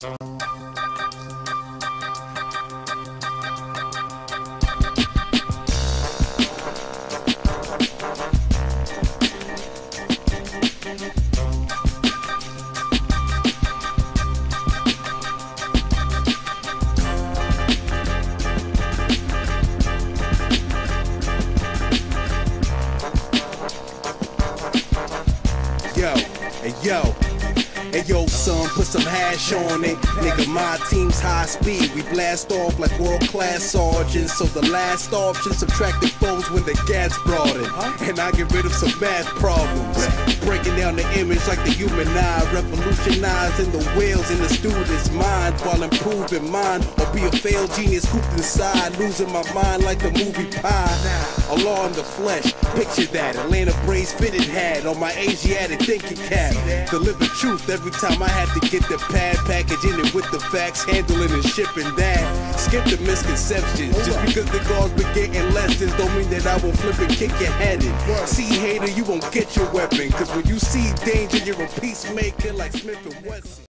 Hey yo, son, put some hash on it. Nigga, my team's high speed. We blast off like world-class sergeants. So the last option, subtract the foes when the gas brought in. And I get rid of some math problems. Breaking down the image like the human eye. Revolutionizing the wheels in the student's mind while improving mine. Or be a failed genius cooped inside. Losing my mind like the movie Pie. Allah in the flesh, picture that. Atlanta braids fitted hat on my Asiatic thinking cap. Deliver truth every time I had to get the pad, packaging it with the facts, handling and shipping that. Skip the misconceptions. Just because the guards been getting lessons don't mean that I won't flip and kick your head in. See, hater, you won't get your weapon, cause when you see danger, you're a peacemaker like Smith and Wesson.